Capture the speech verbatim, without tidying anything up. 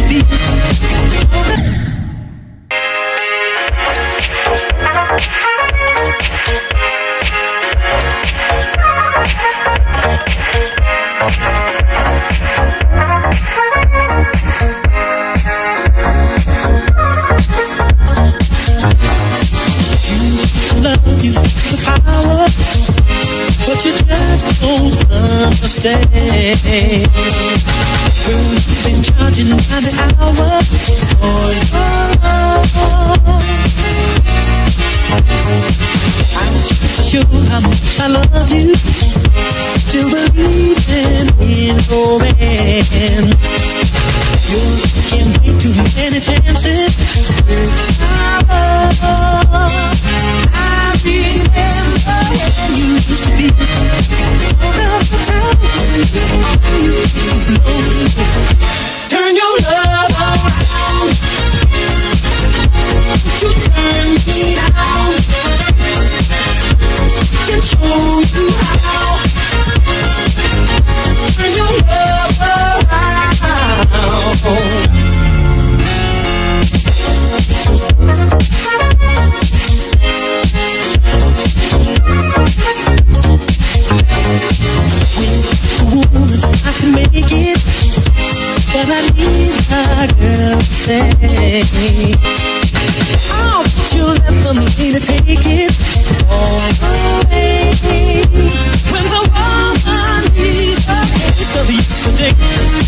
be. Love you, the power, but you just don't understand. Girl, you've been charging by the hour for your love. I'm not sure how much I love you, still believing in romance. You're giving me too many chances with my love. I remember when you used to be. Turn up the time, please know. Turn your love around. You turn me down. Can show you how. Turn your love around. Woman, I can make it, but I need my girl to stay. Oh, but you'll have for me to take it all away. When the woman needs a taste of yesterday,